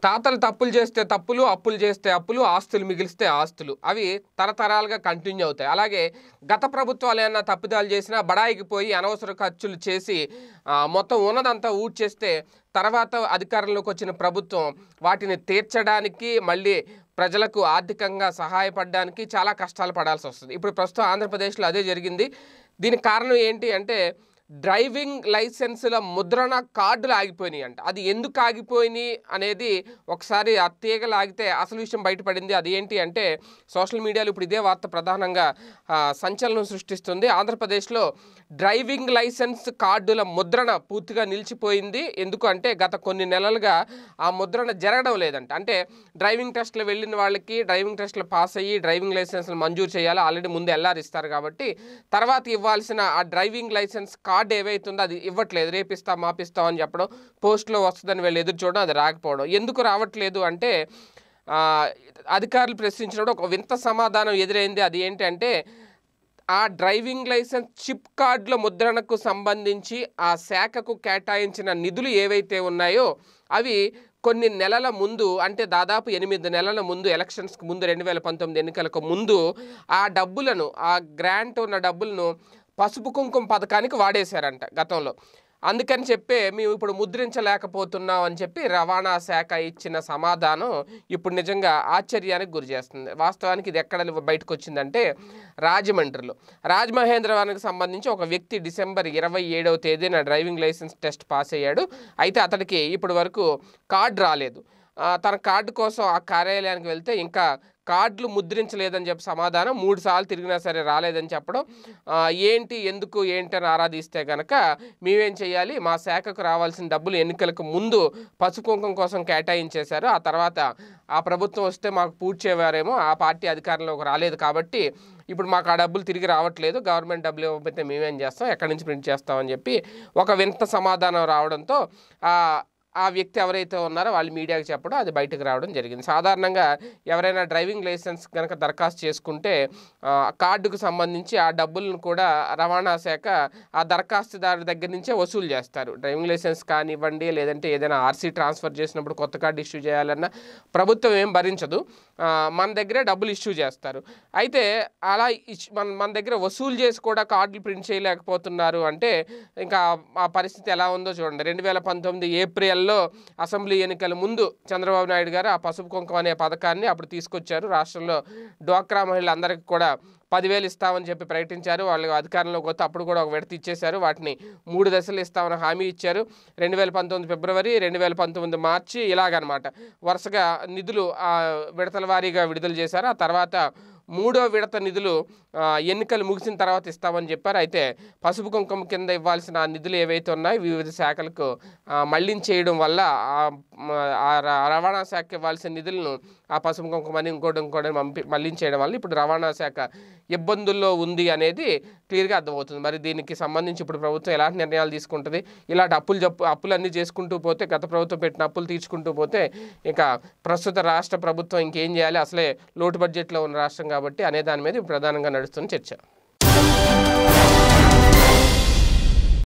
తాతలు తప్పులు చేస్తే తప్పులు, అప్పులు చేస్తే అప్పులు, ఆస్తులు మిగిలిస్తే ఆస్తులు. అవి తరతరాలుగా కంటిన్యూ అవుతాయి. అలాగే గత ప్రభుత్వాలు ఏమన్నా తప్పిదాలు చేసినా బడాయికి పోయి అనవసర ఖర్చులు చేసి మొత్తం ఉన్నదంతా ఊడ్చేస్తే తర్వాత అధికారంలోకి వచ్చిన ప్రభుత్వం వాటిని తీర్చడానికి మళ్ళీ ప్రజలకు ఆర్థికంగా సహాయపడడానికి చాలా కష్టాలు పడాల్సి వస్తుంది. ఇప్పుడు ప్రస్తుతం ఆంధ్రప్రదేశ్లో అదే జరిగింది. దీనికి కారణం ఏంటి అంటే డ్రైవింగ్ లైసెన్సుల ముద్రణ కార్డులు ఆగిపోయినాయి అంట. అది ఎందుకు ఆగిపోయినాయి అనేది ఒకసారి ఆ తీగలు ఆగితే అసలు విషయం బయటపడింది. అది ఏంటి అంటే సోషల్ మీడియాలో ఇప్పుడు ఇదే వార్త ప్రధానంగా సంచలనం సృష్టిస్తుంది. ఆంధ్రప్రదేశ్లో డ్రైవింగ్ లైసెన్స్ కార్డుల ముద్రణ పూర్తిగా నిలిచిపోయింది. ఎందుకు అంటే గత కొన్ని నెలలుగా ఆ ముద్రణ జరగడం లేదంట. అంటే డ్రైవింగ్ టెస్టులు వెళ్ళిన వాళ్ళకి డ్రైవింగ్ టెస్టులు పాస్ అయ్యి డ్రైవింగ్ లైసెన్స్లు మంజూరు చేయాలి. ఆల్రెడీ ముందు ఎల్ఆర్ ఇస్తారు కాబట్టి తర్వాత ఇవ్వాల్సిన ఆ డ్రైవింగ్ లైసెన్స్ కార్డు ఏవైతుందో అది ఇవ్వట్లేదు. రేపిస్తాం మాపిస్తాం అని చెప్పడం, పోస్టులో వస్తుందని వీళ్ళు ఎదురు చూడడం, అది రాకపోవడం. ఎందుకు రావట్లేదు అంటే అధికారులు ప్రశ్నించినప్పుడు ఒక వింత సమాధానం ఎదురైంది. అది ఏంటంటే ఆ డ్రైవింగ్ లైసెన్స్ చిప్ కార్డుల ముద్రణకు సంబంధించి ఆ శాఖకు కేటాయించిన నిధులు ఏవైతే ఉన్నాయో అవి కొన్ని నెలల ముందు, అంటే దాదాపు 8 నెలల ముందు, ఎలక్షన్స్కి ముందు 2019 ఎన్నికలకు ముందు ఆ డబ్బులను, ఆ గ్రాంట్ ఉన్న డబ్బులను పసుపు కుంకుమ పథకానికి వాడేశారంట గతంలో. అందుకని చెప్పే మేము ఇప్పుడు ముద్రించలేకపోతున్నాం అని చెప్పి రవాణా శాఖ ఇచ్చిన సమాధానం ఇప్పుడు నిజంగా ఆశ్చర్యానికి గురి చేస్తుంది. వాస్తవానికి ఇది ఎక్కడ బయటకు వచ్చిందంటే రాజమండ్రిలో, రాజమహేంద్రవరానికి సంబంధించి ఒక వ్యక్తి డిసెంబర్ 27వ తేదీన డ్రైవింగ్ లైసెన్స్ టెస్ట్ పాస్ అయ్యాడు. అయితే అతడికి ఇప్పటి వరకు కార్డు రాలేదు. తన కార్డు కోసం ఆ కార్యాలయానికి వెళ్తే ఇంకా కార్డులు ముద్రించలేదని చెప్పి సమాధానం. 3 సార్లు తిరిగినా సరే రాలేదని చెప్పడం. ఏంటి ఎందుకు ఏంటి అని ఆరాధిస్తే కనుక మేమేం చేయాలి, మా శాఖకు రావాల్సిన డబ్బులు ఎన్నికలకు ముందు పసుపు కుంకుమ కోసం కేటాయించేశారు. ఆ తర్వాత ఆ ప్రభుత్వం వస్తే మాకు పూడ్చేవారేమో, ఆ పార్టీ అధికారంలోకి రాలేదు కాబట్టి ఇప్పుడు మాకు ఆ డబ్బులు తిరిగి రావట్లేదు, గవర్నమెంట్ డబ్బులు ఇవ్వకపోతే మేమేం చేస్తాం, ఎక్కడి నుంచి ప్రింట్ చేస్తామని చెప్పి ఒక వింత సమాధానం రావడంతో ఆ వ్యక్తి ఎవరైతే ఉన్నారో వాళ్ళు మీడియాకి చెప్పడం, అది బయటకు రావడం జరిగింది. సాధారణంగా ఎవరైనా డ్రైవింగ్ లైసెన్స్ కనుక దరఖాస్తు చేసుకుంటే కార్డుకు సంబంధించి ఆ డబ్బులను కూడా రవాణా శాఖ ఆ దరఖాస్తుదారు దగ్గర నుంచే వసూలు చేస్తారు. డ్రైవింగ్ లైసెన్స్ కానివ్వండి, లేదంటే ఏదైనా ఆర్సీ ట్రాన్స్ఫర్ చేసినప్పుడు కొత్త కార్డు ఇష్యూ చేయాలన్నా ప్రభుత్వం ఏం భరించదు, మన దగ్గరే డబ్బులు ఇష్యూ చేస్తారు. అయితే అలా మన దగ్గర వసూలు చేసి కూడా కార్డులు ప్రింట్ చేయలేకపోతున్నారు అంటే ఇంకా ఆ పరిస్థితి ఎలా ఉందో చూడండి. 2019 ఏప్రిల్లో అసెంబ్లీ ఎన్నికల ముందు చంద్రబాబు నాయుడు గారు ఆ పసుపు కుంకుమ అనే పథకాన్ని అప్పుడు తీసుకొచ్చారు. రాష్ట్రంలో డ్వాక్రా మహిళలందరికీ కూడా 10,000 ఇస్తామని చెప్పి ప్రకటించారు. వాళ్ళు అధికారంలోకి వస్తే అప్పుడు కూడా ఒక విడత ఇచ్చేశారు. వాటిని 3 దశలు ఇస్తామని హామీ ఇచ్చారు. 2019 ఫిబ్రవరి, 2019 మార్చి ఇలాగనమాట వరుసగా నిధులు విడతల వారీగా విడుదల చేశారు. ఆ తర్వాత 3వ విడత నిధులు ఎన్నికలు ముగిసిన తర్వాత ఇస్తామని చెప్పారు. అయితే పసుపు కుంకుమ కింద ఇవ్వాల్సిన నిధులు ఏవైతే ఉన్నాయో వివిధ శాఖలకు మళ్లించేయడం వల్ల రవాణా శాఖ ఇవ్వాల్సిన నిధులను ఆ పసుపు కుంకుమని ఇంకోటి మళ్లించేయడం వల్ల ఇప్పుడు రవాణా శాఖ ఇబ్బందుల్లో ఉంది అనేది క్లియర్గా అర్థమవుతుంది. మరి దీనికి సంబంధించి ఇప్పుడు ప్రభుత్వం ఎలాంటి నిర్ణయాలు తీసుకుంటుంది? ఇలాంటి అప్పులన్నీ చేసుకుంటూ పోతే, గత ప్రభుత్వం పెట్టిన అప్పులు తీర్చుకుంటూ పోతే ఇక ప్రస్తుత రాష్ట్ర ప్రభుత్వం ఇంకేం చేయాలి, అసలే లోటు బడ్జెట్లో ఉన్న రాష్ట్రం కాబట్టి అనే దాని మీద ప్రధానంగా నడుస్తున్న చర్చ.